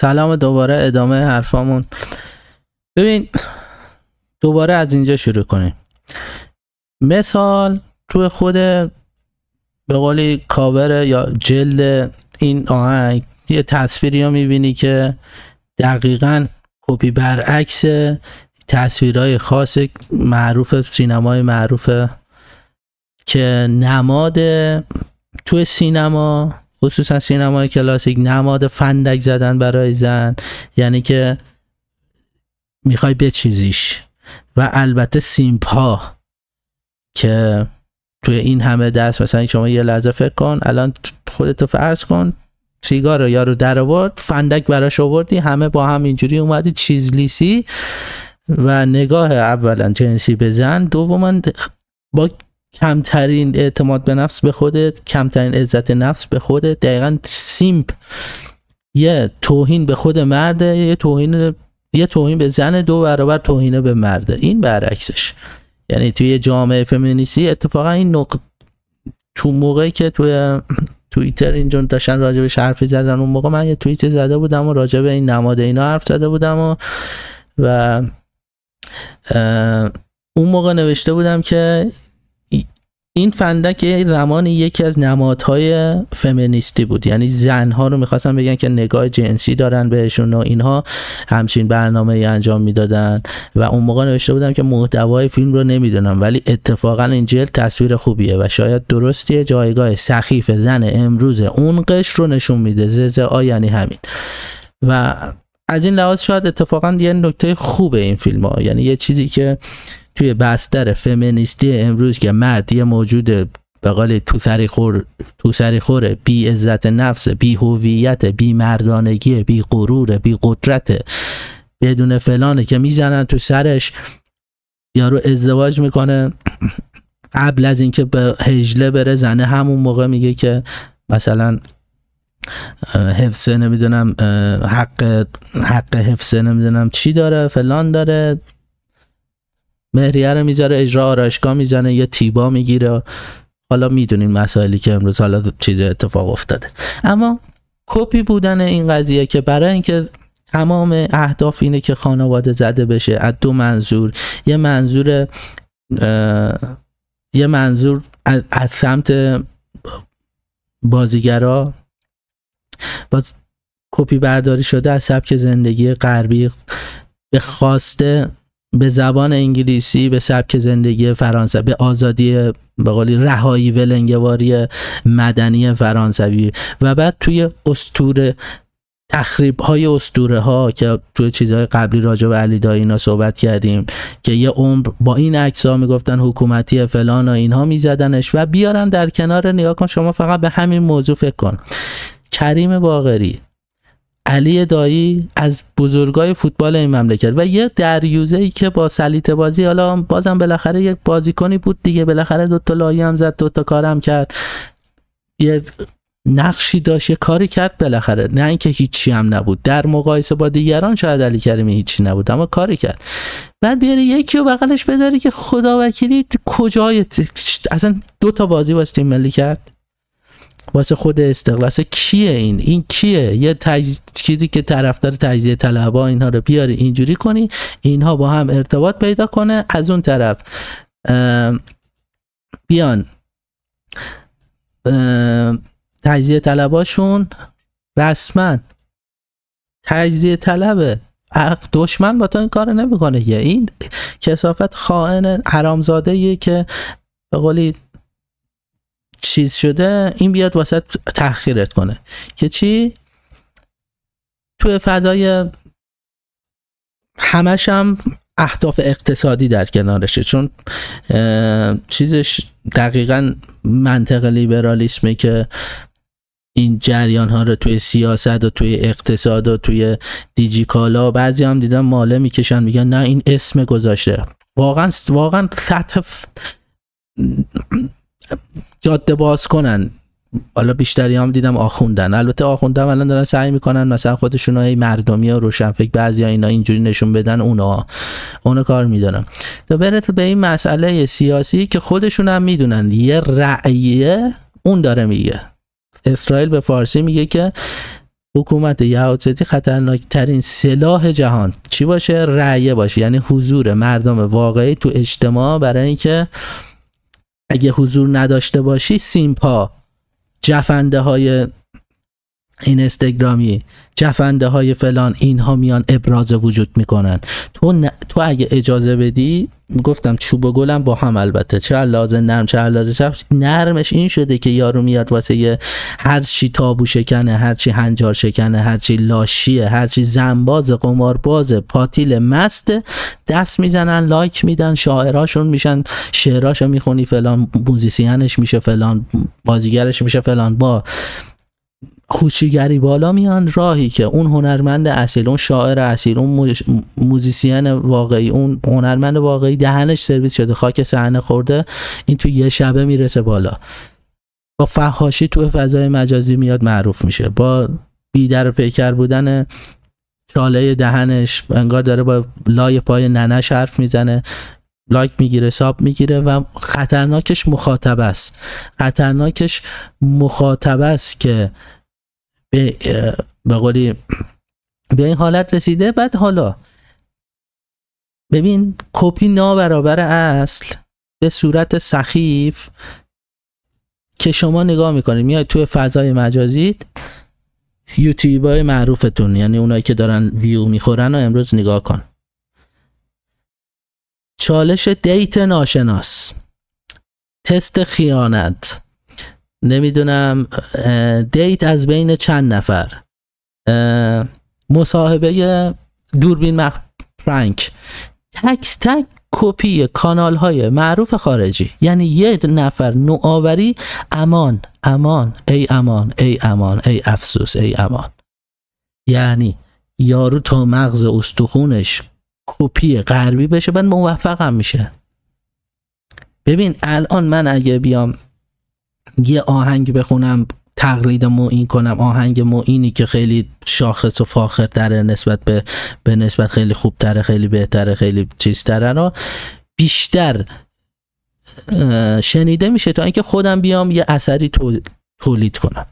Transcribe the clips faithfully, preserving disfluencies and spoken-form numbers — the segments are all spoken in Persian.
سلام، دوباره ادامه حرفامون. ببین دوباره از اینجا شروع کنیم. مثال تو خود به قولی کاور یا جلد این آهنگ یه تصویری رو میبینی که دقیقاً کپی برعکس تصویرهای خاص معروف سینمای معروفه که نماد تو سینما، خصوصا سینمای کلاسیک، نماد فندک زدن برای زن، یعنی که میخوای بچیزیش. و البته سیمپ ها که توی این همه دست، مثلا شما یه لحظه فکر کن، الان خودتو فرض کن سیگار رو یارو در آورد، فندک براش آوردی، همه با هم اینجوری اومدی چیزلیسی و نگاه اولا جنسی به زن، دوما با کمترین اعتماد به نفس به خودت، کمترین عزت نفس به خودت. دقیقاً سیمپ یه توهین به خود مرده، یه توهین یه توهین به زن دو برابر توهینه به مرده. این برعکسش. یعنی توی جامعه فمینیستی اتفاقا این نقط تو موقعی که توی توییتر اینجا داشتن راجع به حرفی زدن، اون موقع من یه توییت زده بودم و راجع به این نماد اینا حرف زده بودم و و اون موقع نوشته بودم که این فندک یه زمانی یکی از نمادهای فمینیستی بود، یعنی زنها رو میخواستن بگن که نگاه جنسی دارن بهشون و اینها همچین برنامه ای انجام میدادن. و اون موقع نوشته بودم که محتوای فیلم رو نمیدونم، ولی اتفاقا این جلد تصویر خوبیه و شاید درستیه. جایگاه سخیف زن امروز اون قشر رو نشون میده. ززا یعنی همین. و از این لحاظ شاید اتفاقا یه نکته خوبه این فیلم ها، یعنی یه چیزی که توی بستر فمینیستی امروز که مرد یه موجود به قول تو سری خور تو سری خوره، بی عزت نفس، بی هویت، بی مردانگی، بی غرور، بی قدرت، بدون فلانه که میزنن تو سرش. یارو ازدواج میکنه، قبل از اینکه به هجله بره زنه همون موقع میگه که مثلا حفظ نمیدونم حق حق حفظ نمیدونم چی داره، فلان داره، مهریه رو میذاره اجرا آرایشگاه میزنه، یه تیبا میگیره. حالا میدونین مسائلی که امروز حالا چیز اتفاق افتاده. اما کپی بودن این قضیه که برای اینکه تمام اهداف اینه که خانواده زده بشه از دو منظور، یه منظور یه منظور از, از سمت بازیگرا، باز کپی برداری شده از سبک زندگی غربی به خواسته، به زبان انگلیسی، به سبک زندگی فرانسه، به آزادی به قولی رهایی ولنگواری مدنی فرانسوی. و بعد توی اسطوره تخریب های اسطوره ها که توی چیزهای قبلی راجع به علی دایی اینا صحبت کردیم که یه عمر با این عکس ها میگفتن حکومتی فلان و اینها میزدنش و بیارن در کنار. نگاه کن شما فقط به همین موضوع فکر کن. کریم باقری، علی دایی از بزرگای فوتبال این مملکت و یه دریوزه‌ای که با سلیطه بازی، حالا بازم بالاخره یک بازیکنی بود دیگه، بالاخره دو تا لایه هم زد، دو تا کارم کرد، یه نقشی داشت، یه کاری کرد بالاخره. نه اینکه هیچی هم نبود، در مقایسه با دیگران شاید علی کریمی هیچی نبود اما کاری کرد. بعد بیاری یکی رو بغلش بذاری که خدا وکیلی کجای اصلا دو تا بازی واسه تیم ملی کرد، واسه خود استقلال. کیه این این کیه؟ یه تجز... چیزی که طرفدار تجزیه طلبها اینها رو بیاری اینجوری کنی، اینها با هم ارتباط پیدا کنه، از اون طرف بیان تجزیه طلباشون رسما تجزیه طلبه، دشمن با تو این کار نمیکنه. یه این کثافت خائن حرامزاده‌ایه که به قولی چیز شده، این بیاد واسه تحقیرت کنه که چی؟ توی فضای همش هم اهداف اقتصادی در کنارشه، چون چیزش دقیقاً منطق لیبرالیسمه که این جریان ها رو توی سیاست و توی اقتصاد و توی دیجیکالا بعضی هم دیدن ماله میکشن، میگن نه این اسم گذاشته. واقعا واقعا سطح جاده باز کنن. حالا بیشتری هم دیدم آخوندن، البته آخوندن الان دارن سعی میکنن مثلا خودشون های مردمی ها روشنفکر بعضی ها اینا اینجوری نشون بدن، اونا اونا کار میدونن تا برت به این مسئله سیاسی که خودشون هم میدونن یه رأیه اون داره میگه. اسرائیل به فارسی میگه که حکومت یهودزادی خطرناک ترین سلاح جهان چی باشه؟ رأیه باشه، یعنی حضور مردم واقعی تو اجتماع. برای اینکه اگه حضور نداشته باشی، سیمپا، جفنده های این اینستاگرامی، جفنده های فلان، اینها میان ابراز وجود میکنن. تو ن... تو اگه اجازه بدی، گفتم چوب و گلم با هم، البته چه لازم نرم چه لازم سخت. نرمش این شده که یارو میاد واسه یه هر چی تابو شکنه، هر چی هنجار شکنه، هر چی لاشیه، هر چی زنباز، قمارباز، پاتیل مست، دست میزنن، لایک میدن، شاعراشون میشن، شعراشو میخونی فلان، موزیسینش میشه فلان، بازیگرش میشه فلان. با خوشیگری بالا میان راهی که اون هنرمند اصیل، اون شاعر اصیل، اون موزیسین واقعی، اون هنرمند واقعی دهنش سرویس شده، خاک صحنه خورده، این تو یه شبه میرسه بالا. با فحاشی تو فضای مجازی میاد معروف میشه، با بیدر پیکر بودن چاله دهنش، انگار داره با لای پای ننش حرف میزنه، لایک میگیره، ساب میگیره. و خطرناکش مخاطب است، خطرناکش مخاطب است که به به قولی به این حالت رسیده. بعد حالا ببین، کپی نابرابر اصل به صورت سخیف که شما نگاه میکنید، میاد توی فضای مجازی، یوتیوبای معروفتون، یعنی اونایی که دارن ویو میخورن، و امروز نگاه کن. چالش دیت ناشناس، تست خیانت، نمیدونم دیت از بین چند نفر، مصاحبه دوربین مخ فرانک، تک تک کپی کانال های معروف خارجی. یعنی یه نفر نوآوری، امان امان ای امان ای امان ای افسوس ای امان. یعنی یارو تا مغز استخونش کپی غربی بشه، بعد موفق هم میشه. ببین الان من اگه بیام یه آهنگ بخونم، تقلید معین کنم، آهنگ معینی که خیلی شاخص و فاخر تره نسبت به به نسبت خیلی خوب تره، خیلی بهتره، خیلی چیز تره، رو بیشتر شنیده میشه تا اینکه خودم بیام یه اثری تولید کنم.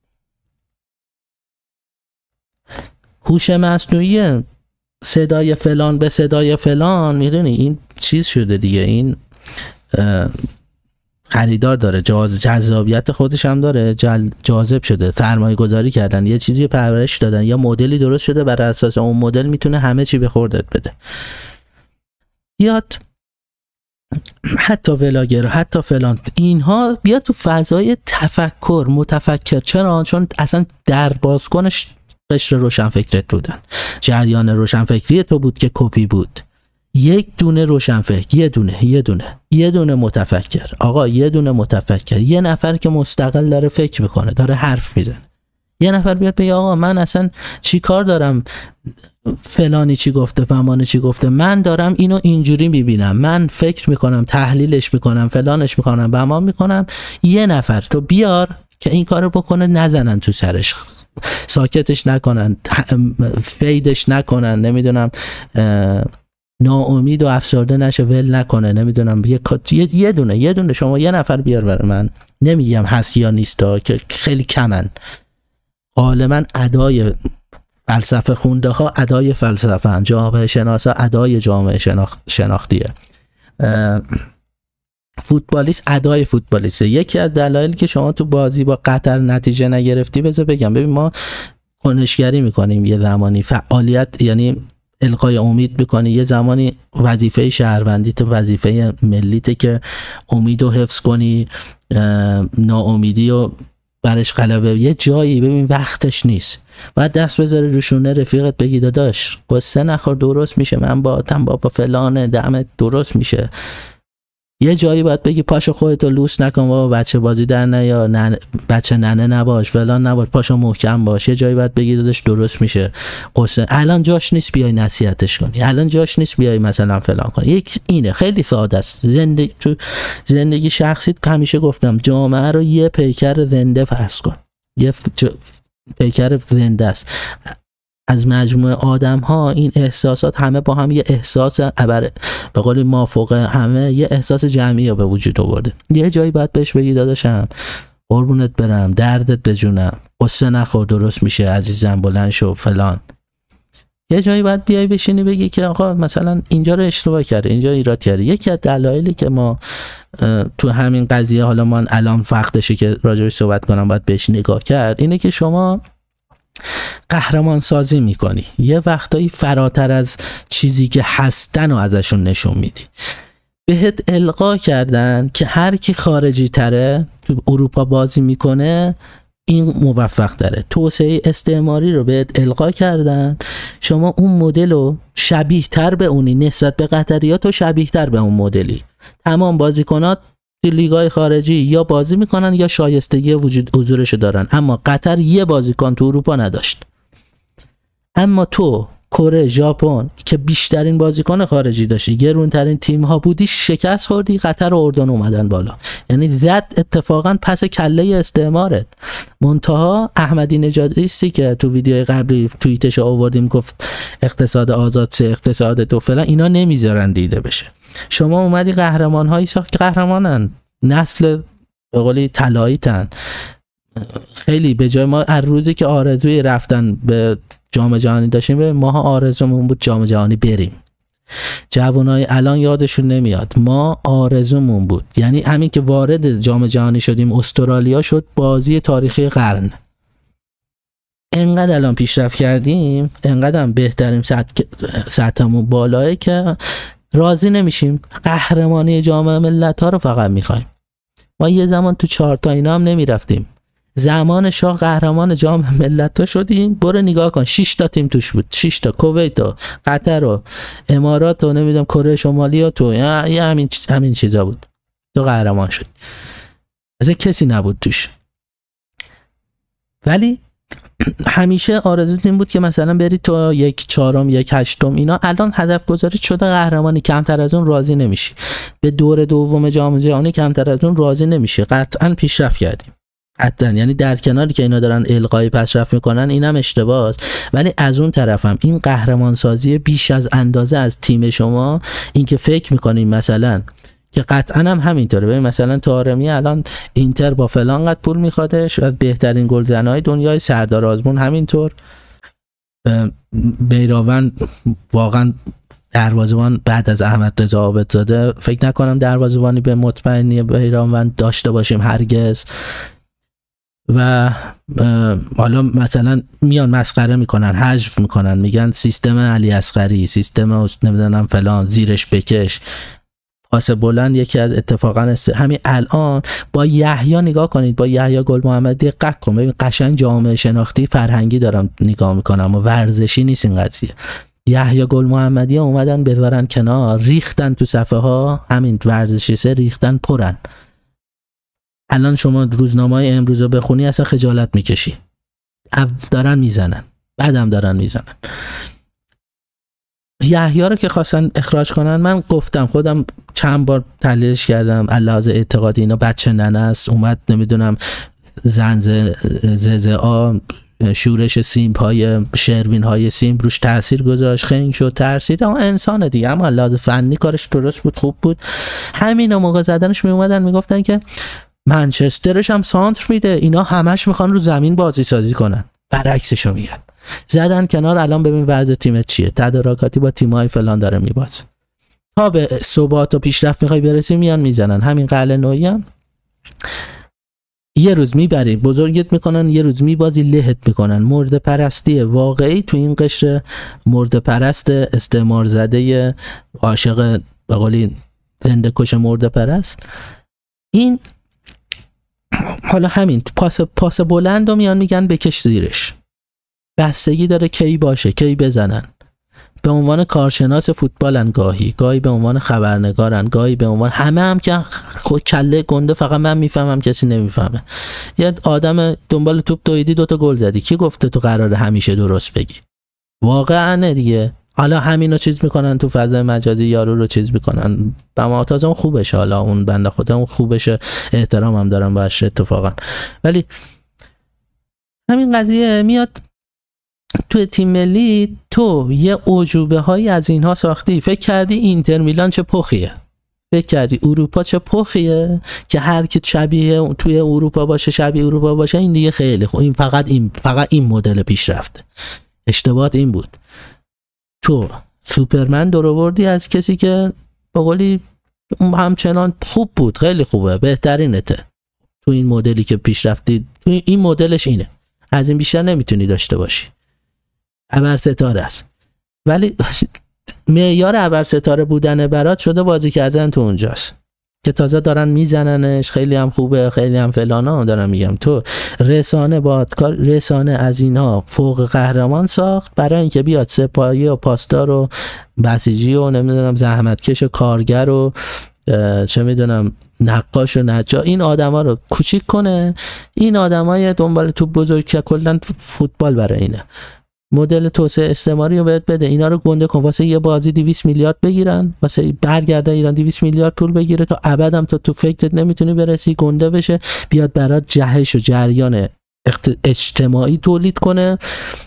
هوش مصنوعی صدای فلان به صدای فلان، میدونی این چیز شده دیگه، این خریدار داره، جاز جذابیت خودش هم داره، جاذب شده، سرمایه گذاری کردن، یه چیزی پرورش دادن، یا مدلی درست شده بر اساس اون مدل میتونه همه چی به خوردت بده. بیاد حتی ولاگر، حتی فلان، اینها بیاد تو فضای تفکر، متفکر. چرا؟ چون اصلا در بازکنش قشر روشنفکرت بودن، جریان روشنفکری تو بود که کپی بود. یک دونه روشنفکر، یه دونه یه دونه یه دونه متفکر، آقا یه دونه متفکر، یه نفر که مستقل داره فکر میکنه، داره حرف میزنه. یه نفر بیاد بگه آقا من اصلا چی کار دارم فلانی چی گفته، فلانی چی گفته، من دارم اینو اینجوری میبینم، من فکر میکنم، تحلیلش میکنم، فلانش میکنم، بهمان میکنم. یه نفر تو بیار که این کارو بکنه، نزنن تو سرش، ساکتش نکنن، فیدش نکنن، نمیدونم ناامید و افسرده نشه، ول نکنه، نمیدونم یه یه دونه یه دونه شما یه نفر بیار برای من. نمیگم هست یا نیستا که خیلی کمن، غالبا ادای فلسفه خونده ها ادای فلسفه، جامعه شناسا ادای جامعه شناخت شناختیه، فوتبالیست ادای فوتبالیسته. یکی از دلایلی که شما تو بازی با قطر نتیجه نگرفتی، بذار بگم، ببین ما کنشگری میکنیم یه زمانی، فعالیت یعنی القای امید بکنی، یه زمانی وظیفه شهروندیت، وظیفه ملیته که امیدو حفظ کنی، ناامیدی و برش غلبه. یه جایی ببین وقتش نیست، بعد دست بذاری روشونه رفیقت بگی داداش قصه نخور، درست میشه، من با تن بابا فلانه دمت درست میشه. یه جایی باید بگی پاشو خودتو لوس نکن بابا، بچه بازی در نیا، نن... بچه ننه نباش، فلان نباش، پاشو محکم باش. یه جایی باید بگی داداش درست میشه، قصه الان جاش نیست بیای نصیحتش کنی، الان جاش نیست بیای مثلا فلان کنی. یک اینه خیلی ساده است. زندگی تو زندگی شخصیت همیشه گفتم جامعه رو یه پیکر زنده فرض کن، یه ف... پیکر زنده است. از مجموعه آدم ها این احساسات همه با هم یه احساس عبر به قول مافوق همه یه احساس جمعی به وجود آورده. یه جایی باید بهش بگی داداشم قربونت برم، دردت بجونم، قصه نخور درست میشه عزیزم بلند شو فلان. یه جایی باید بیای بشینی بگی که آقا مثلا اینجا رو اشتباه کرده، اینجا ایراد کرده. یکی از دلایلی که ما تو همین قضیه، حالا من الان وقتشه که راجعش صحبت کنم، باید بهش نگاه کرد، اینه که شما قهرمان سازی میکنی، یه وقتایی فراتر از چیزی که هستن و ازشون نشون میدی. بهت القا کردن که هر کی خارجی تره تو اروپا بازی میکنه این موفق داره. توسعه استعماری رو بهت القا کردن، شما اون مدل رو شبیه تر به اونی، نسبت به قطریات تو شبیه تر به اون مدلی. تمام بازیکنات لیگای خارجی یا بازی میکنن یا شایستگی وجود حضورشو دارن، اما قطر یه بازیکن تو اروپا نداشت. اما تو کره، ژاپن که بیشترین بازیکن خارجی داشتی، گرونترین تیم ها بودی، شکست خوردی، قطر و اردن اومدن بالا. یعنی زد اتفاقا پس کله استعمارت. منتها احمدی نژادیستی که تو ویدیوی قبلی توییتش آوردیم گفت اقتصاد آزاد چه اقتصاد تو فلان، اینا نمیذارن دیده بشه. شما اومدی قهرمان هایی ساخت که قهرمانن، نسل به قولی طلایی‌تن. خیلی به جای ما هر روزی که آرزوی رفتن به جام جهانی داشتیم، به ماها آرزومون بود جام جهانی بریم. جوانای الان یادشون نمیاد، ما آرزومون بود، یعنی همین که وارد جام جهانی شدیم استرالیا شد بازی تاریخی قرن. انقدر الان پیشرفت کردیم، انقدر هم بهترین سطح سطحمون بالاه که راضی نمیشیم. قهرمانی جام ملت‌ها رو فقط میخوایم. ما یه زمان تو چهار تا اینا هم نمیرفتیم. زمان شاه قهرمان جام ملت‌ها شدیم، برو نگاه کن شش تا تیم توش بود، شش تا، کویت و قطر و امارات و نمیدونم کره شمالی و تو، یا همین همین چیزا بود. تو قهرمان شد. از کسی نبود توش. ولی همیشه آرزوت این بود که مثلا بری تو یک چهارم، یک هشتم. اینا الان هدف گذاری شده قهرمانی، کمتر از اون راضی نمیشی. به دور دوم جام جهانی کمتر از اون راضی نمیشی. قطعا پیشرفت کردیم. حتما، یعنی در کناری که اینا دارن القای پیشرفت میکنن اینم اشتباهه، ولی از اون طرفم این قهرمان سازی بیش از اندازه از تیم شما، این که فکر میکنین مثلا که قطعا هم همینطوره. ببین مثلا طارمی الان اینتر با فلان قد پول میخوادش و بهترین گلزنای دنیای، سردار آزمون همینطور، بیراون واقعا دروازه‌بان بعد از احمد رضا عابدزاده فکر نکنم دروازه‌بانی به مطمئنی بیراون داشته باشیم هرگز. و حالا مثلا میان مسخره میکنن، حذف میکنن، میگن سیستم علی اصغری، سیستم نمیدونم فلان، زیرش بکش، پاس بلند. یکی از اتفاقا است... همین الان با یحیی نگاه کنید، با یحیی گل محمدی دقت کن، ببین قشنگ جامعه شناختی فرهنگی دارم نگاه میکنم و ورزشی نیست این قضیه. یحیی گل محمدی اومدن بذارن کنار، ریختن تو صفحه ها، همین ورزشی سه ریختن پرن. الان شما روزنامه‌های امروز رو بخونی اصلا خجالت میکشی. دارن میزنن، بعدم دارن میزنن. یحیی رو که خواستن اخراج کنن، من گفتم خودم چند بار تحلیلش کردم، لحاظ اعتقادی اینا بچه ننه است، اومد نمیدونم زن ززا شورش سیمپ های شروین های سیمپ روش تاثیر گذاشت، خنگ شد، ترسید، اما انسان دیگه. اما لحاظ فنی کارش درست بود، خوب بود. همین موقع زدنش می اومدن میگفتن که منچسترش هم سانتر میده، اینا همش میخوان رو زمین بازی سازی کنن. برعکسشو میگن. زدن کنار. الان ببین وضع تیمت چیه، تدارکاتی با تیمای فلان داره میبازه. تا به ثبات و پیشرفت میخوای برسی، میان میزنن. همین قلعه نویی هم یه روز میبری بزرگت میکنن، یه روز میبازی لهت میکنن. مرده پرستی واقعی تو این قشر مرده پرست استعمار زده عاشق به قولی زنده کش مرده پرست. این حالا همین پاس پاس بلند رو میان میگن بکش زیرش. بستگی داره کی باشه، کی بزنن. به عنوان کارشناس فوتبالن، گاهی گاهی به عنوان خبرنگارن، گاهی به عنوان همه هم که خود کله گنده فقط من میفهمم کسی نمیفهمه. یه آدم دنبال توپ دویدی دوتا گل زدی، کی گفته تو قراره همیشه درست بگی؟ واقعا دیگه. حالا همینو چیز میکنن تو فضای مجازی، یارو رو چیز میکنن. با تازه اون خوبشه، حالا اون بنده خدا اون خوبشه، احترام هم دارم باش اتفاقا. ولی همین قضیه میاد تو تیم ملی، تو یه عجوبه هایی از اینها ساختی، فکر کردی اینتر میلان چه پخیه، فکر کردی اروپا چه پخیه که هر کی شبیه توی اروپا باشه شبیه اروپا باشه این دیگه خیلی خوب، این فقط این فقط این مدل پیشرفته. اشتباهات این بود تو سوپرمن دور آوردی از کسی که به قولی همچنان خوب بود، خیلی خوبه، بهترینته تو این مدلی که پیشرفتی، تو این مدلش اینه، از این بیشتر نمیتونی داشته باشی. ابرستاره است، ولی معیار ابرستاره بودن برات شده بازی کردن تو اونجاست که تازه دارن میزننش، خیلی هم خوبه، خیلی هم فلانا. دارم میگم تو رسانه بادکار رسانه از اینها فوق قهرمان ساخت برای اینکه بیاد سپاهی و پاسدار و بسیجی و نمیدونم زحمتکش و کارگر و چه میدونم نقاش و نجار این آدما رو کوچیک کنه. این آدمای دنبال توپ بزرگ که کلا فوتبال برای اینه، مدل توسعه استعماری رو بهت بده، اینا رو گنده کن، واسه یه بازی دویست میلیارد بگیرن، واسه برگرده ایران دویست میلیارد پول بگیره تا ابدم تا تو فکرت نمیتونی برسی، گنده بشه، بیاد برات جهش و جریان اجتماعی تولید کنه،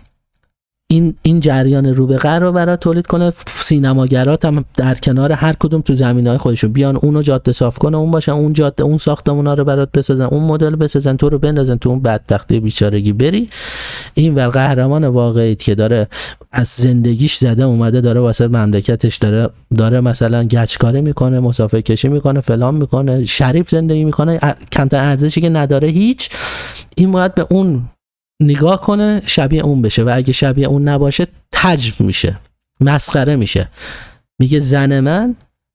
این این جریان رو به قر رو برات تولید کنه. سینماگرات هم در کنار هر کدوم تو زمینه‌های خودشون بیان اونو جاده صاف کنه، اون باشه، اون جاده اون ساختمونا رو برات بسازن، اون مدل بسازن، تو رو بندازن تو اون بدبختی بیچارگی بری. این ور قهرمان واقعی که داره از زندگیش زده اومده، داره واسه مملکتش داره داره مثلا گچکاری میکنه، مسافر کشی میکنه، فلان میکنه، شریف زندگی میکنه، کمتر ارزشی که نداره هیچ. این باید به اون نگاه کنه، شبیه اون بشه، و اگه شبیه اون نباشه تجب میشه، مسخره میشه. میگه زن من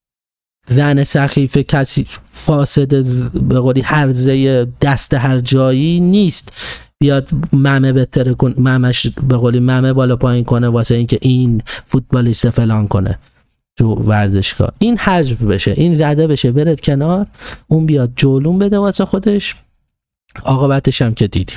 زن سخیفه کسی فاسد به قولی هرزه دست هر جایی نیست بیاد ممه بتره کن، ممش به قولی ممه بالا پایین کنه واسه اینکه این فوتبالیست فلان کنه تو ورزشگاه. این حذف بشه، این زده بشه، برد کنار، اون بیاد جولون بده واسه خودش، عاقبتش هم که دیدیم.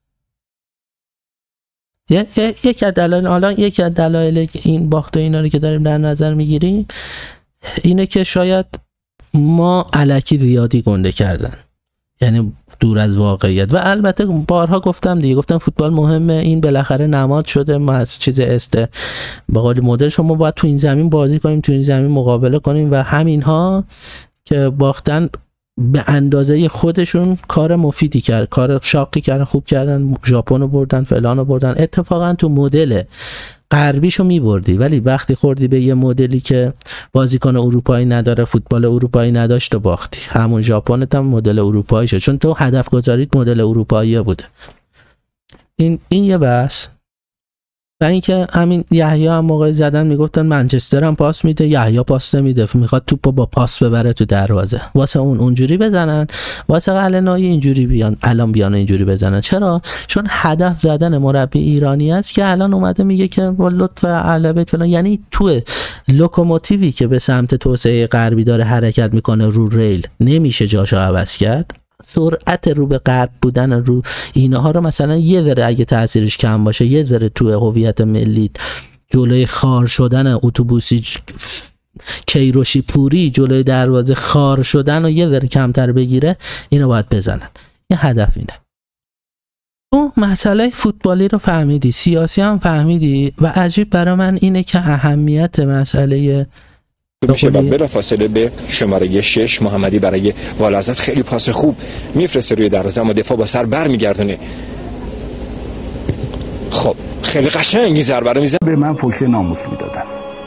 یک از دلایل حالا یک از دلایل این باخت و اینا رو که داریم در نظر میگیریم اینه که شاید ما الکی زیادی گنده کردن، یعنی دور از واقعیت. و البته بارها گفتم دیگه، گفتم فوتبال مهمه، این بالاخره نماد شده، ما از چیز استه به قول مدل شما باید تو این زمین بازی کنیم، تو این زمین مقابله کنیم، و همینها که باختن به اندازه خودشون کار مفیدی کرد، کار شاقی کردن، خوب کردن، ژاپن رو بردن، فلان رو بردن. اتفاقا تو مدل غربیشو میبردی، ولی وقتی خوردی به یه مدلی که بازیکن اروپایی نداره، فوتبال اروپایی نداشت و باختی. همون ژاپن هم مدل اروپایی شد، چون تو هدف گذاریت مدل اروپایی بوده. این این یه بحث. و اینکه همین یحیی هم موقع زدن میگفتن منچستر هم پاس میده، یحیی پاس نمیده، میخواد توپو با پاس ببره تو دروازه، واسه اون اونجوری بزنن، واسه قلعه‌نایی اینجوری بیان، الان بیان اینجوری بزنن. چرا؟ چون هدف زدن مربی ایرانی است که الان اومده میگه که با لطف اهل بیت فلان، یعنی تو لوکوموتیوی که به سمت توسعه غربی داره حرکت میکنه رو ریل نمیشه جاشو عوض کرد. سرعت رو به غرب بودن رو اینها رو مثلا یه ذره اگه تاثیرش کم باشه، یه ذره تو هویت ملی جلوی خار شدن اتوبوسی کیروشی پوری جلوی دروازه خار شدن و یه ذره کمتر بگیره، اینو باید بزنن. یه هدف اینه. تو مسئله فوتبالی رو فهمیدی، سیاسی هم فهمیدی، و عجیب برای من اینه که اهمیت مسئله میشه و بلافاصله به شماره شش محمدی برای والعزت خیلی پاس خوب میفرسته روی دروازه، اما دفاع با سر برمیگردونه. خب خیلی قشنگ این ضربه رو میزنه. به من فوش ناموس میدادن.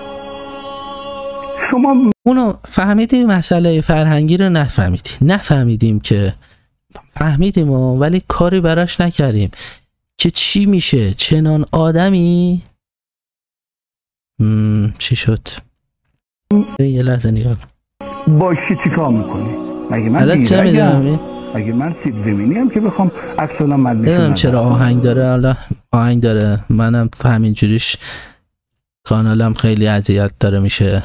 شما اونو فهمیدیم، مسئله فرهنگی رو نفهمیدی. نفهمیدیم که فهمیدیم ولی کاری براش نکردیم که چی میشه چنان آدمی. مم. چی شد؟ یه لحظه نگاه با کی چیکار میکنی؟ مگه من چه میدونم؟ مگه من سیب زمینی هم که بخوام عکس الان من نمیدونم چرا آهنگ داره. حالا آهنگ داره، منم همین جوریش کانالم خیلی اذیت داره میشه.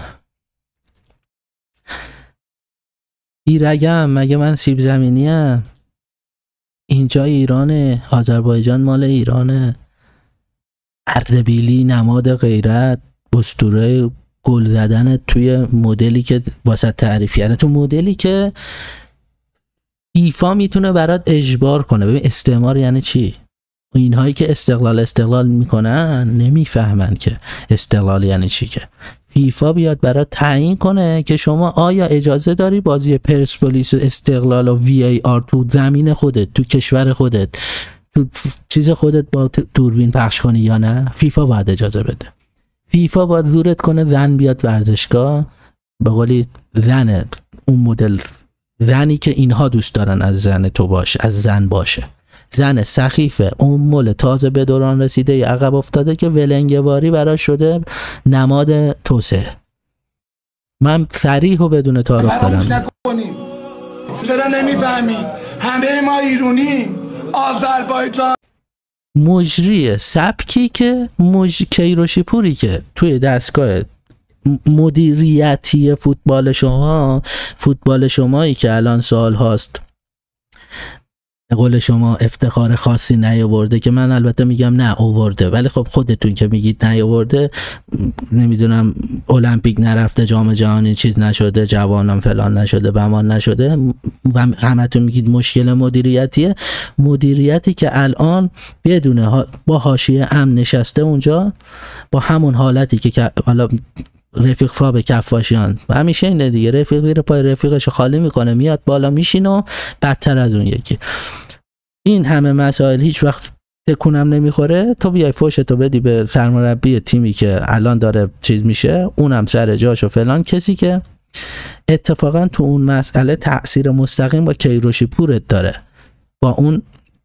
ایرگم، مگه من سیب زمینی ام؟ اینجا ایرانه، آذربایجان مال ایرانه. اردبیلی نماد غیرت، اسطوره گل زدن توی مدلی که واسه تعریف کرده، تو مدلی که ایفا میتونه برات اجبار کنه. ببین استعمار یعنی چی؟ اینهایی که استقلال استقلال میکنن نمیفهمن که استقلال یعنی چی. که فیفا بیاد برات تعیین کنه که شما آیا اجازه داری بازی پرسپولیس و استقلال و وی ای آر تو زمین خودت، تو کشور خودت، تو چیز خودت با دوربین پخش کنی یا نه. فیفا باید اجازه بده. فیفا باید زورت کنه زن بیاد ورزشگاه، به قولی زن اون مدل زنی که اینها دوست دارن از زن تو باشه، از زن باشه، زن سخیفه اون مول تازه به دوران رسیده عقب افتاده که ولنگواری براش شده نماد توسعه. من صریح و بدون تعارف دارم. چرا نمیفهمید؟ همه ما ایرانی، آذربایجان مجری سبکی که مج... کیروشی پوری که توی دستگاه مدیریتی فوتبال شما، فوتبال شمایی که الان سال هاست قول شما افتخار خاصی نیاورده، که من البته میگم نه آورده، ولی خب خودتون که میگید نیاورده، نمیدونم المپیک نرفته، جام جهانی چیز نشده، جوانان فلان نشده، بمان نشده و همتون میگید مشکل مدیریتیه. مدیریتی که الان بدون با حاشیه امن نشسته اونجا، با همون حالتی که حالا رفیق فاب کفاشیان همیشه اینه دیگه، رفیق زیر پای رفیقش خالی میکنه میاد بالا میشینه و بدتر از اون یکی. این همه مسائل هیچ وقت تکونم نمیخوره، تو بیای فوشتو بدی به سرمربی تیمی که الان داره چیز میشه، اونم سر جاش و فلان، کسی که اتفاقا تو اون مسئله تأثیر مستقیم با کیروشی پورت داره، با اون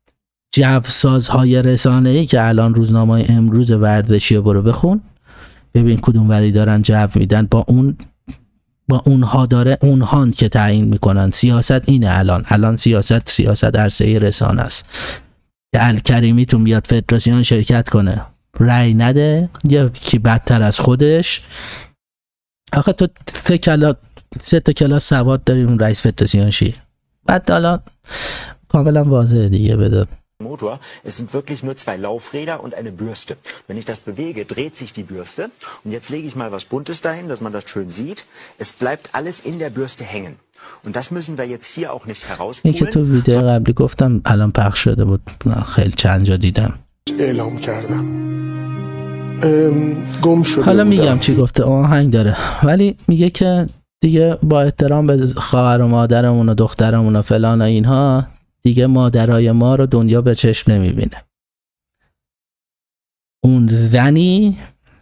جوسازهای رسانه‌ای که الان روزنامه امروز ورزشی برو بخون ببین کدوم وری دارن جو میدن، با اون با اونها داره، اونهان که تعیین میکنن. سیاست اینه الان الان سیاست سیاست عرصه رسانه است که الکریمی تو بیاد فدراسیون شرکت کنه رأی نده، یا کی بدتر از خودش. آخه تو سه کلاس سه تا کلاس سواد داریم رئیس فدراسیون شی، بعد حالا کاملا واضحه دیگه بده. Motor. Es sind wirklich nur zwei Laufräder und eine Bürste. Wenn ich das bewege, dreht sich die Bürste. Und jetzt lege ich mal was Buntes dahin, dass man das schön sieht. Es bleibt alles in der Bürste hängen. Und das müssen wir jetzt hier auch nicht herausholen. این که تو ویدیو قبلی گفتم الان پخش شده بود، خیلی چند جا دیدم. اعلام کردم. گم شده حالا بودم. میگم چی گفته، آهنگ داره، ولی میگه که دیگه با احترام به خواهر و مادرمون و دخترمون و فلان و اینها، دیگه مادرای ما رو دنیا به چشم نمیبینه. اون زنی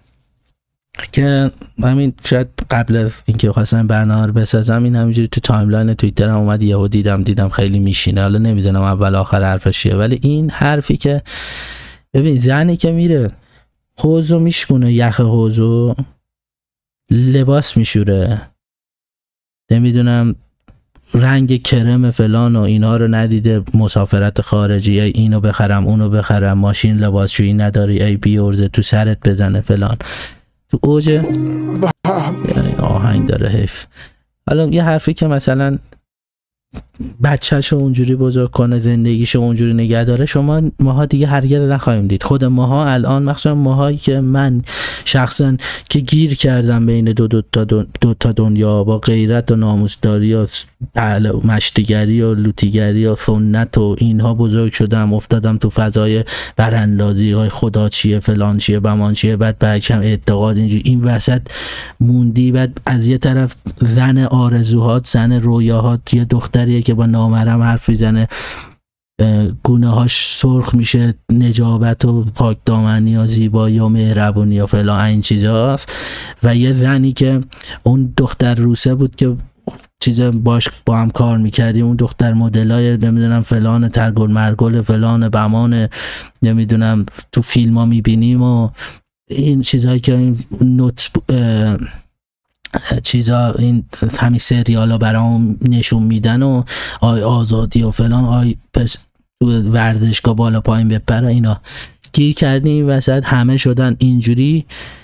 که همین شاید قبل از اینکه خواستم برنامه رو بسازم این همینجوری تو تایملاین توییترم اومد، یهو دیدم دیدم خیلی میشینه، حالا نمیدونم اول آخر حرفش چیه، ولی این حرفی که ببین زنی که میره حوضو میشکونه، یخ حوضو لباس میشوره، نمیدونم رنگ کرم فلان و اینا رو ندیده، مسافرت خارجی، ای اینو بخرم اونو بخرم، ماشین لباسشویی نداری، ای بیورزه تو سرت بزنه فلان، تو اوج آهنگ داره حیف. حالا یه حرفی که مثلا بچه‌شو اونجوری بزرگ کنه، زندگیشو اونجوری نگه داره، شما ماها دیگه هرگز نخواهیم دید. خود ماها الان، مخصوصا ماهایی که من شخصا که گیر کردم بین دو دو تا دو, دو تا دنیا، با غیرت و ناموسداری و مشتیگری و لوتیگری و سنت و اینها بزرگ شدم، افتادم تو فضای براندازی های خدا چیه فلان چیه بمان چیه، بعد برکم اعتقاد اینجوری این وسط موندی، بعد از یه طرف زن آرزوهات، زن رویاهات، یه دختریه که با نامحرم حرف میزنه، گونه هاش سرخ میشه، نجابت و پاک دامنی و زیبایی و مهربونی و فلان این چیزاست، و یه زنی که اون دختر روسه بود که چیز باش با هم کار میکردیم، اون دختر مدلای نمیدونم فلان ترگل مرگل فلان بمان نمیدونم تو فیلم ها میبینیم و این چیزهایی که این نوت چیزا این همین سریالا برام نشون میدن و آی آزادی و فلان، آی پس تو ورزشگاه بالا پایین بپره، اینا گیر کردیم وسط، همه شدن اینجوری.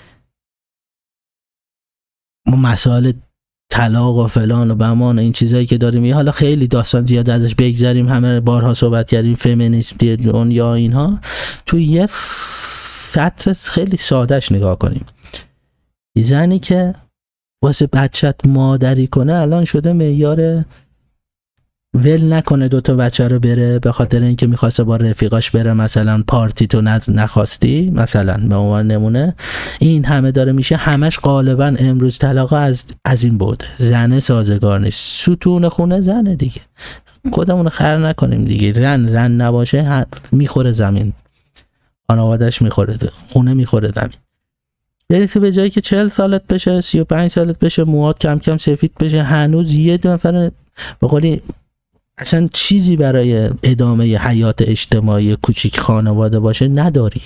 مسائل طلاق و فلان و بمان و این چیزایی که داریم، حالا خیلی داستان زیاد ازش بگذاریم، همه بارها صحبت کردیم، فمینیسم دنیا اینها، تو یه سطح خیلی سادهش نگاه کنیم. زنی که واسه بچت مادری کنه الان شده معیار ول نکنه دوتا بچه رو بره به خاطر اینکه میخواسته با رفیقاش بره مثلا پارتی تو نز نخواستی مثلا به عنوان نمونه. این همه داره میشه، همش غالبا امروز طلاقا از از این بوده. زنه سازگار نیست، ستون خونه زنه دیگه، خودمون خر نکنیم دیگه. زن زن نباشه میخوره زمین، خانواده‌اش میخوره، خونه میخوره زمین. برسی به جایی که چهل سالت بشه، سی و پنج سالت بشه، موهات کم کم سفید بشه، هنوز یه نفر به قولی اصلا چیزی برای ادامه حیات اجتماعی کوچیک خانواده باشه نداری.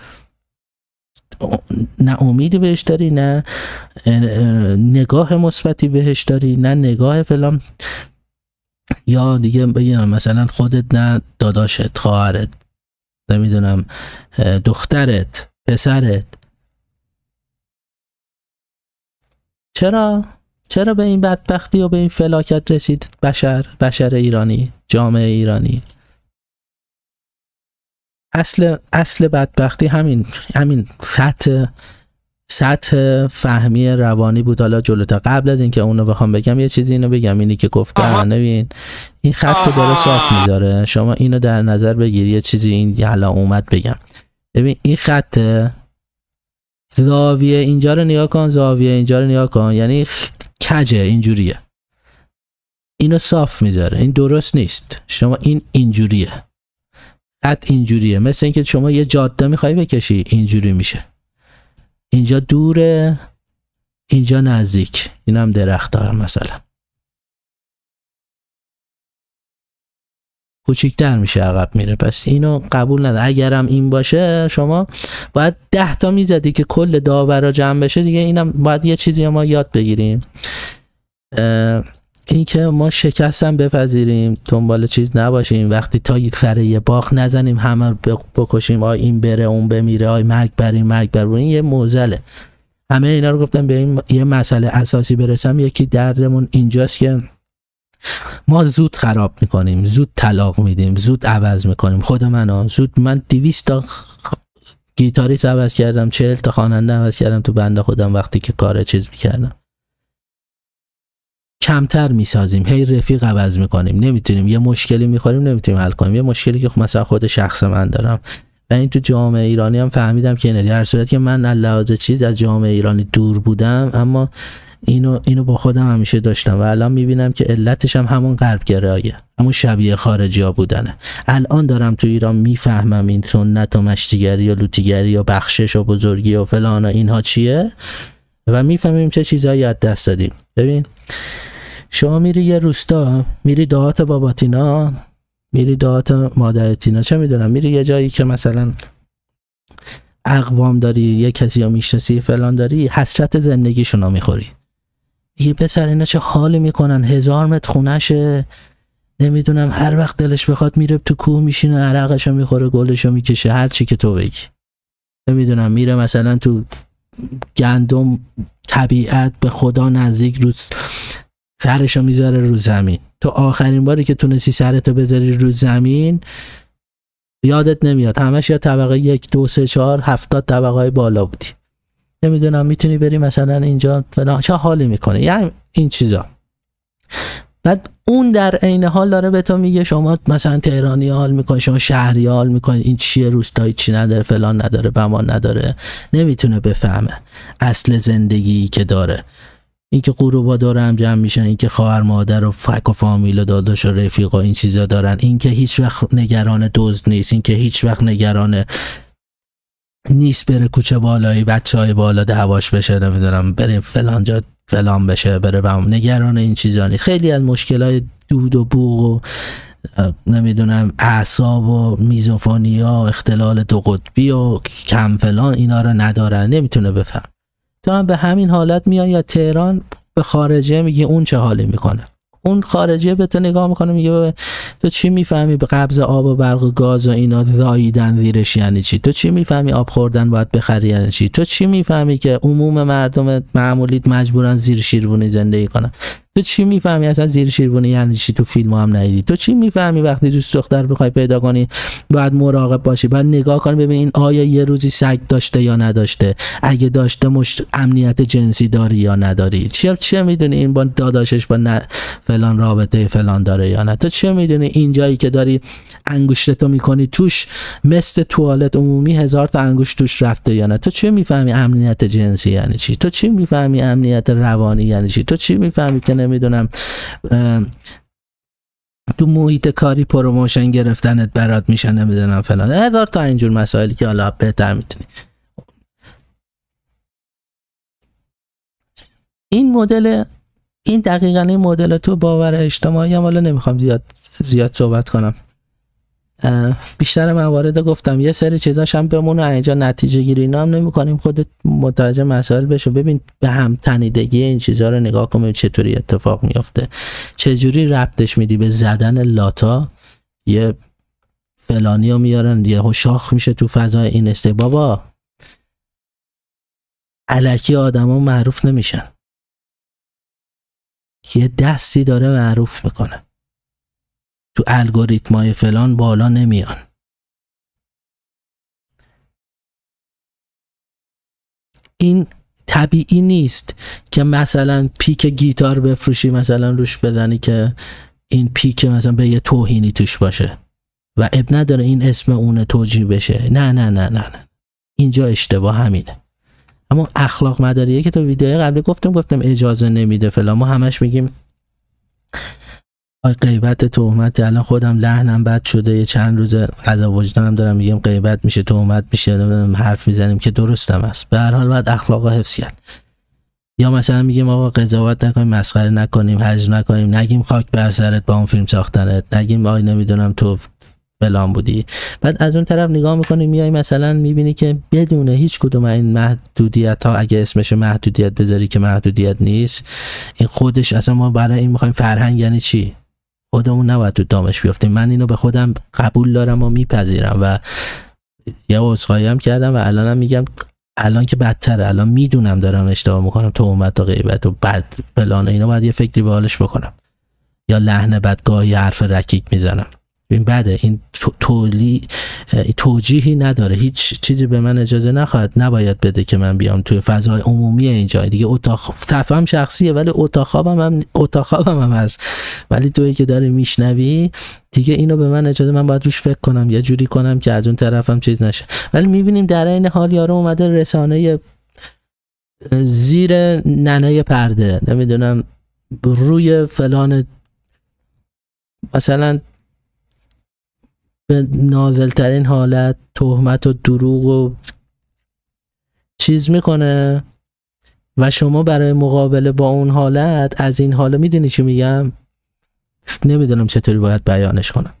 نه امیدی بهش داری، نه نگاه مثبتی بهش داری، نه نگاه فلان. یا دیگه بگم مثلا خودت، نه داداشت، خواهرت، نمیدونم دخترت، پسرت. چرا چرا به این بدبختی و به این فلاکت رسید بشر بشر ایرانی، جامعه ایرانی؟ اصل اصل بدبختی همین همین سطح سطح فهمی روانی بود. حالا جلوتر قبل از اینکه اونو بخوام بگم یه چیزی اینو بگم، اینی که گفتم ببین این خط داره صاف میذاره، شما اینو در نظر بگیر. یه چیزی این حالا اومد بگم، ببین این خط زاویه اینجا رو نگاه کن، زاویه اینجا رو نگاه کن، یعنی کجه اینجوریه، اینو صاف میذاره. این درست نیست. شما این اینجوریه، خط اینجوریه، مثل اینکه شما یه جاده میخوای بکشی اینجوری میشه، اینجا دوره اینجا نزدیک، اینم درخت داره مثلا کوچیک‌تر میشه، عقب میره. پس اینو قبول نده. اگرم این باشه شما باید ده تا میزدی که کل داورا جمع بشه دیگه. اینم باید یه چیزی ما یاد بگیریم، این که ما شکستم بپذیریم، دنبال چیز نباشیم، وقتی تا سر یه باخ نزنیم همه بکشیم، آی این بره اون بمیره، آی مرگ بر این مرگ بر اون. این یه موزله. همه اینا رو گفتم. به این یه مسئله اساسی برسم، یکی دردمون اینجاست که ما زود خراب میکنیم، زود طلاق میدیم، زود عوض میکنیم. خود من زود من دویست تا گیتاریست عوض کردم، چهل تا خواننده عوض کردم تو بند خودم وقتی که کار چیز میکردم. کمتر میسازیم، هی رفیق عوض میکنیم، نمیتونیم. یه مشکلی میخوریم نمیتونیم حل کنیم، یه مشکلی که مثلا خود شخص من دارم و این تو جامعه ایرانی هم فهمیدم که اینه. در صورتی که من لحاظ چیز از جامعه ایرانی دور بودم، اما اینو اینو با خودم همیشه داشتم و الان میبینم که علتش هم همون غرب گراییه، همون شبیه خارجی ها بودنه. الان دارم تو ایران میفهمم این سنت و مشتیگری و لوتیگری و بخشش و بزرگی و فلان و اینها چیه و میفهمیم چه چیزایی از دست دادیم. ببین شما میری یه روستا، میری دهات باباتینا، میری دهات مادرتینا، چه میدونم، میری یه جایی که مثلا اقوام داری، یه کسی رو میشناسی فلان داری، حسرت زندگیشون رو میخوری. یه پسر اینا چه حالی میکنن، هزار متر خونشه، نمیدونم هر وقت دلش بخواد میره تو کوه میشینه، عرقشو میخوره، گلشو میکشه، هر چی که تو بگی. نمیدونم میره مثلا تو گندم، طبیعت، به خدا نزدیک، رو سرشو میذاره رو زمین. تو آخرین باری که تونستی سرتو بذاری رو زمین یادت نمیاد، همش یا طبقه یک دو سه چهار هفتاد طبقه های بالا بودی. نمیدونم میتونی بری مثلا اینجا فلان، چه حالی میکنه، یعنی این چیزا. بعد اون در عین حال داره به تو میگه شما مثلا تهرانی حال میکنی، شما شهری حال میکنی، این چیه، روستایی چی نداره، فلان نداره، بمان نداره. نمیتونه بفهمه اصل زندگی که داره. این که غروبا داره هم جمع میشن، این که خواهر مادر و فک و فامیل و داداش و رفیق و این چیزا دارن، این که هیچ وقت نگران دزد نیست، این که هیچ وقت نگران نیست بره کوچه بالایی بچهای بالا دعواش بشه، نمیدونم بریم فلان جا فلان بشه، بره بم، نگران این چیزا نیست. خیلی از مشکلای دود و بوق و نمیدونم اعصاب و میزوفونیا و اختلال دو قطبی و کم فلان اینا رو ندارن، نمیتونه بفهم. تو هم به همین حالت میای یا تهران به خارجه میگه اون چه حالی میکنه، اون خارجیه به تو نگاه میکنه میگه تو چی میفهمی به قبض آب و برق و گاز و اینا زاییدن زیرش یعنی چی؟ تو چی میفهمی آب خوردن باید بخری یعنی چی؟ تو چی میفهمی که عموم مردم معمولیت مجبورن زیر شیروانی زندگی کنن؟ تو چی میفهمی اصلا زیر شیروانی یعنی چی؟ تو فیلم هم ندیدی. تو چی میفهمی وقتی دوست دختر بخوای پیدا کنی باید مراقب باشی، باید نگاه کنی ببین این آیا یه روزی سگ داشته یا نداشته، اگه داشته مشت امنیت جنسی داری یا نداری، چه چه میدونی این با داداشش با نه فلان رابطه فلان داره یا نه، تو چه میدونی این جایی که داری انگشتتو میکنی توش مثل توالت عمومی هزار تا انگشت توش رفته یا نه، تو چه میفهمی امنیت جنسی یعنی چی، تو چی میفهمی امنیت روانی یعنی چی، تو چی میفهمی که نمیدونم تو محیط کاری پروموشن گرفتنت برات میشه نمیدونم فلان، هزار تا اینجور مسائلی که حالا بهتر میتونی. این مدل این دقیقاً این مدل تو باور اجتماعی هم حالا نمیخوام زیاد زیاد صحبت کنم، بیشتر موارد گفتم یه سری چیزاش هم بمونه، اینجا نتیجه گیری اینا هم نمی کنیم، خودت متوجه مسائل بشو، ببین به هم تنیدگی این چیزا رو نگاه کن چطوری اتفاق میفته، چجوری ربطش میدی به زدن لاتا، یه فلانی رو میارن یه شاخ میشه تو فضای این استه، بابا الکی آدم ها معروف نمیشن، یه دستی داره معروف میکنه، تو الگوریتمای فلان بالا نمیان. این طبیعی نیست که مثلا پیک گیتار بفروشی مثلا روش بزنی که این پیک مثلا به یه توهینی توش باشه و اب نداره این اسم اونه توجیه بشه، نه نه نه نه نه اینجا اشتباه همینه. اما اخلاق مداریه که تو ویدیوهای قبلی گفتم گفتم اجازه نمیده فلان، ما همش میگیم غیبت تهمت، الان خودم لحنم بد شده یه چند روز عذاب وجدانم دارم میگم غیبت میشه تهمت میشه حرف میزنیم که درستم است، به هر حال باید اخلاق حفظ کرد. یا مثلا میگیم آقا قضاوت نکنیم، مسخره نکنیم، هجو نکنیم، نگیم خاک بر سرت با اون فیلم ساختنت، نگیم آی نمیدونم تو فلان بودی. بعد از اون طرف نگاه میکنی میای مثلا میبینی که بدون هیچ کدوم این محدودیت ها، اگه اسمش محدودیت بذاری که محدودیت نیست، این خودش اصلا ما برای این میخوایم فرهنگ یعنی چی؟ خودمون نباید تو دامش بیافتیم. من اینو به خودم قبول دارم و میپذیرم و یه عذرخواهی هم کردم و الانم میگم الان که بدتره، الان میدونم دارم اشتباه میکنم، تهمت و غیبت و بد فلان اینا باید یه فکری به حالش بکنم، یا لحن بدگاه یا حرف رکیک میزنم این بده، این تولی توجیهی نداره، هیچ چیزی به من اجازه نخواهد نباید بده که من بیام توی فضای عمومی اینجا دیگه. اتاق تفهم شخصیه ولی اتاق خوابم هم اتاق خوابم هم هست، ولی تویی که داری میشنوی دیگه اینو به من اجازه، من باید روش فکر کنم یه جوری کنم که از اون طرفم چیز نشه. ولی میبینیم در این حال یارو اومده رسانه زیر ننه پرده نمیدونم روی فلان مثلا به نازلترین حالت تهمت و دروغ و چیز میکنه و شما برای مقابله با اون حالت از این حالا میدونی چی میگم، نمیدونم چطوری باید بیانش کنم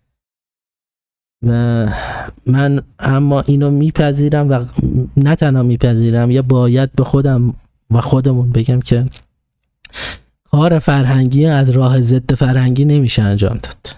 و من اما اینو میپذیرم و نه تنها میپذیرم یا باید به خودم و خودمون بگم که کار فرهنگی از راه ضد فرهنگی نمیشه انجام داد.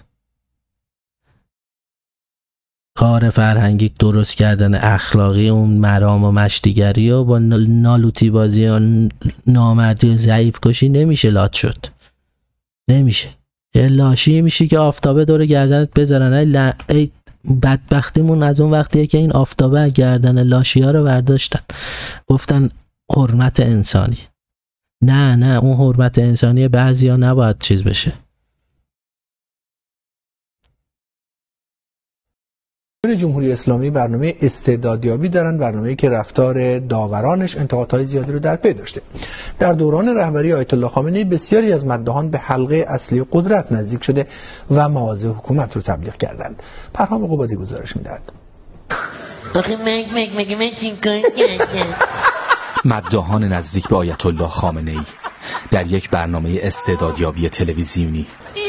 کار فرهنگی درست کردن اخلاقی اون مرام و مشتیگری و با نالوتی بازی و نامردی و ضعیف کشی نمیشه لات شد، نمیشه. یه لاشی میشه که آفتابه دور گردنت بذارن. ای, ل... ای بدبختیمون از اون وقتیه که این آفتابه گردن لاشی ها رو برداشتن گفتن حرمت انسانی. نه نه اون حرمت انسانی بعضی ها نباید چیز بشه. جمهوری اسلامی برنامه استعدادیابی دارن، برنامه‌ای که رفتار داورانش انتقادهای زیادی رو در پی داشته. در دوران رهبری آیت الله خامنه‌ای بسیاری از مداحان به حلقه اصلی قدرت نزدیک شده و مواضع حکومت رو تبلیغ کردند. پرهام قبادی گزارش می‌دهد. مداحان نزدیک به آیت الله خامنه‌ای در یک برنامه استعدادیابی تلویزیونی.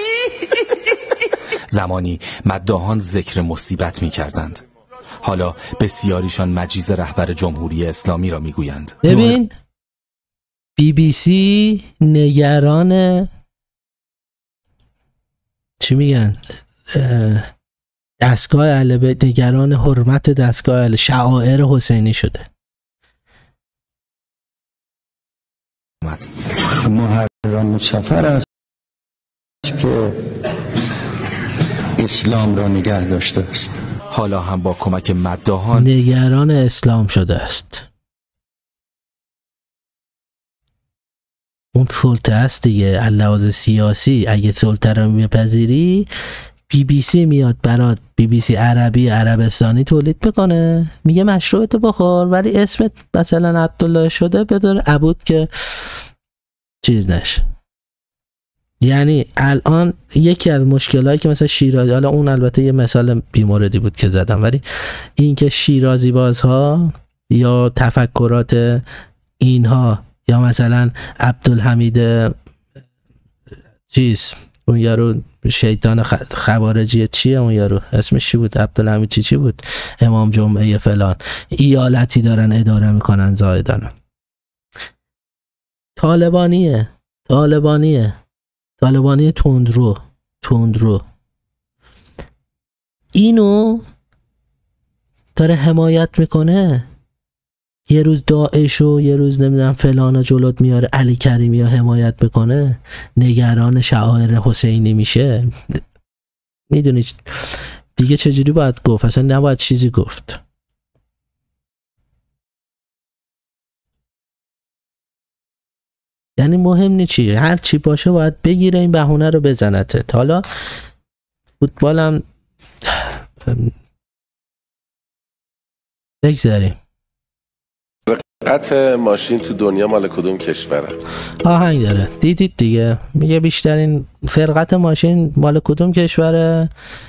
زمانی مداحان ذکر مصیبت می کردند، حالا بسیاریشان مجیز رهبر جمهوری اسلامی را می گویند. ببین بی بی سی نگران چی میگن دستگاه اهل بیت، نگران حرمت دستگاه اهل شعائر حسینی شده. ران سفر است که اسلام را نگه داشته است. حالا هم با کمک مداحان نگران اسلام شده است. اون سلطه است دیگه، اللحاظ سیاسی. اگه سلطه رو میپذیری، بی بی سی میاد برات، بی بی سی عربی عربستانی تولید میکنه، میگه مشروبتو بخور ولی اسمت مثلا عبدالله شده بدار عبود که چیز نشه. یعنی الان یکی از مشکلایی که مثلا شیرازی، حالا اون البته یه مثال بیموردی بود که زدم، ولی این که شیرازی بازها یا تفکرات اینها یا مثلا عبدالحمید چیز اون یارو شیطان خوارجی چیه اون یارو اسمش چی بود، عبدالحمید چی چی بود، امام جمعه فلان، ایالتی دارن اداره میکنن زاهدانه. طالبانیه طالبانیه طالبانی تندرو تندرو اینو داره حمایت میکنه. یه روز داعش و یه روز نمیدونم فلانا جلوت میاره، علی کریمی ها حمایت میکنه، نگران شعائر حسینی میشه. میدونی دیگه چجوری باید گفت؟ اصلا نباید چیزی گفت. یعنی مهم نی چیه، هر چی باشه باید بگیره این بهونه رو بزنته. حالا فوتبالم بگذاریم. سرقت ماشین تو دنیا مال کدوم کشوره؟ آهنگ داره، دیدید دیگه، میگه بیشترین سرقت ماشین مال کدوم کشوره.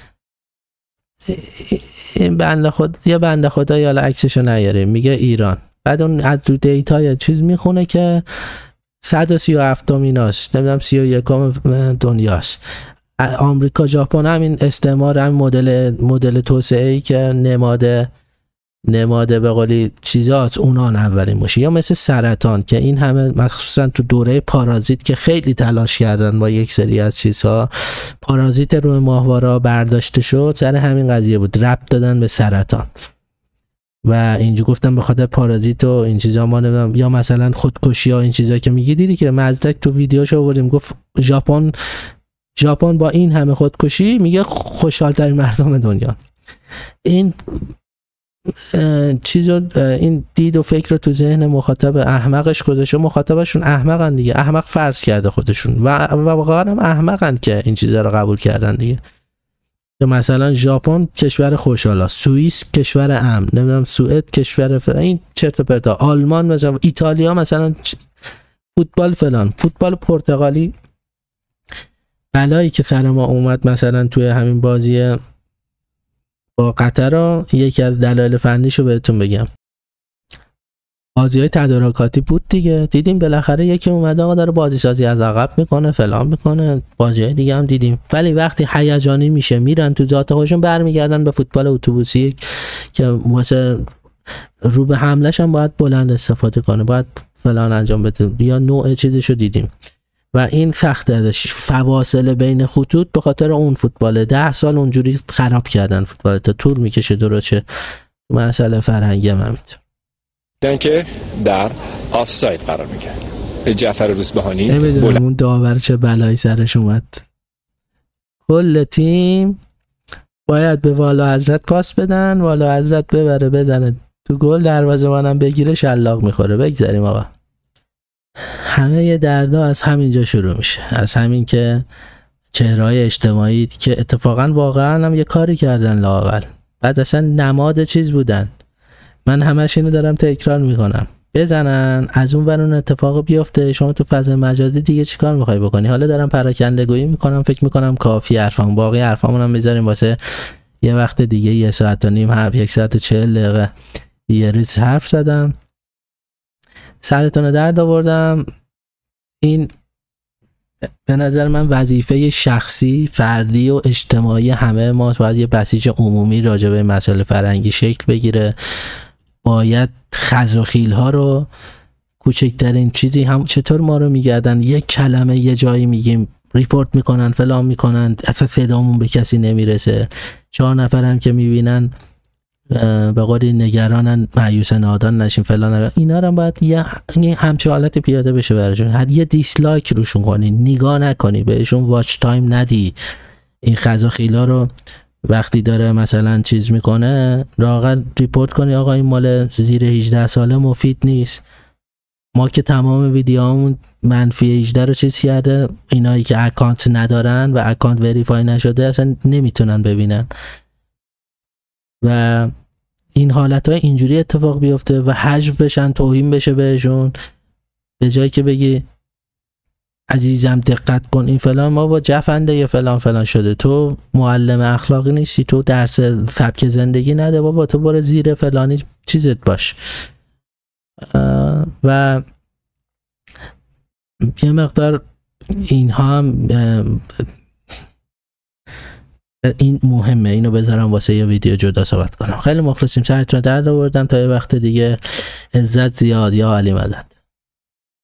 این بنده خود یا بنده خدا یا عکسشو نیاریم، میگه ایران. بعد اون از دو دیتای چیز میخونه که صد و سی و هفتمیناست، نمیدونم سی و یکم دنیاست. آمریکا ژاپن همین استعمار، هم مدل مدل توسعه ای که نماده نماده به قولی چیزات اونان اولین موشه. یا مثل سرطان که این همه مخصوصا تو دوره پارازیت که خیلی تلاش کردن با یک سری از چیزها، پارازیت روی ماهواره برداشته شد، سر همین قضیه بود، ربط دادن به سرطان و اینجا گفتم به خاطر پارازیت و این چیزا ما نمیدونم. یا مثلا خودکشی ها، این چیزا که میگی، دیدی که مزدک تو ویدیوش آوردیم گفت ژاپن ژاپن با این همه خودکشی میگه خوشحال ترین مردم دنیا. این چیزو این دید و فکر رو تو ذهن مخاطب احمقش گذاشته. مخاطبشون احمقن دیگه، احمق فرض کرده خودشون و واقعا هم احمقن که این چیزا رو قبول کردن دیگه. مثلا ژاپن کشور خوشحال، سوئیس کشور امن، نمیدونم سوئد کشور فلان، این چرت و پرتا. آلمان مثلا، ایتالیا مثلا فوتبال فلان، فوتبال پرتغالی. بلایی که سر ما اومد مثلا توی همین بازی با قطر، یکی از دلایل فنیشو بهتون بگم، بازی‌های تدارکاتی بود دیگه. دیدیم بالاخره یکی اومده آقا داره بازی سازی از عقب میکنه فلان میکنه. بازی‌های دیگه هم دیدیم، ولی وقتی هیجانی میشه میرن تو ذات خودشون، برمیگردن به فوتبال اتوبوسی که واسه رو به حملهش هم باید بلند استفاده کنه، باید فلان انجام بده، یا نوع چیزشو دیدیم. و این سخته داشت فواصل بین خطوط به خاطر اون فوتبال. ده سال اونجوری خراب کردن فوتبال تا طول میکشه درسته. مسئله فرهنگی هم همینطور دن که در آفساید قرار میگیره. جعفر روزبهانی نمیدونم اون داور چه بلایی سرش اومد. کل تیم باید به والا حضرت پاس بدن، والا حضرت ببره بزنه تو گل، دروازه‌بانم بگیره شلاق میخوره. بگذاریم آقا. همه ی دردا از همینجا شروع میشه، از همین که چهره‌های اجتماعی که اتفاقا واقعا هم یه کاری کردن لااقل، بعد اصلا نماد چیز بودن. من همش اینو دارم تکرار میکنم، بزنن از اون ور اون اتفاق بیفته، شما تو فضای مجازی دیگه چیکار میخوای بکنی؟ حالا دارم پراکنده‌گویی میکنم، فکر میکنم کافی حرفام، باقی حرفامون هم میذاریم واسه یه وقت دیگه، یه ساعت و نیم حرف، یک ساعت و چهل دقیقه یه روز حرف زدم، سرتون درد آوردم. این به نظر من وظیفه شخصی، فردی و اجتماعی همه ما باید یه بسیج عمومی راجع به مسائل فرهنگی شکل بگیره. باید خز و خیل ها رو، کوچکترین چیزی هم چطور ما رو میگردن یک کلمه یه جایی میگیم ریپورت میکنن فلان میکنن، اصلا صدامون به کسی نمیرسه. چهار نفر هم که میبینن به قولی نگرانن مایوس نادان نشین فلان، اینا رو باید یه همچه حالت پیاده بشه براشون. حد یه دیسلایک روشون کنی، نگاه نکنی، بهشون واچ تایم ندی. این خزاخیلا رو وقتی داره مثلا چیز میکنه راقل ریپورت کنی آقا این مال زیر هجده ساله مفید نیست. ما که تمام ویدیوهامون منفی هجده رو چیز کرده، اینایی که اکانت ندارن و اکانت وریفای نشده اصلا نمیتونن ببینن و این حالتهای اینجوری اتفاق بیفته و حجب بشن، توهین بشه بهشون، به جایی که بگی عزیزم دقت کن این فلان ما با جفنده یا فلان فلان شده، تو معلم اخلاقی نیستی، تو درس سبک زندگی نده بابا، تو برو زیر فلانی چیزت باش. و یه مقدار اینها هم این مهمه، اینو بذارم واسه یه ویدیو جدا صحبت کنم. خیلی مخلصیم، سرتون درد آوردم، تا یه وقت دیگه، عزت زیاد، یا علی مدد.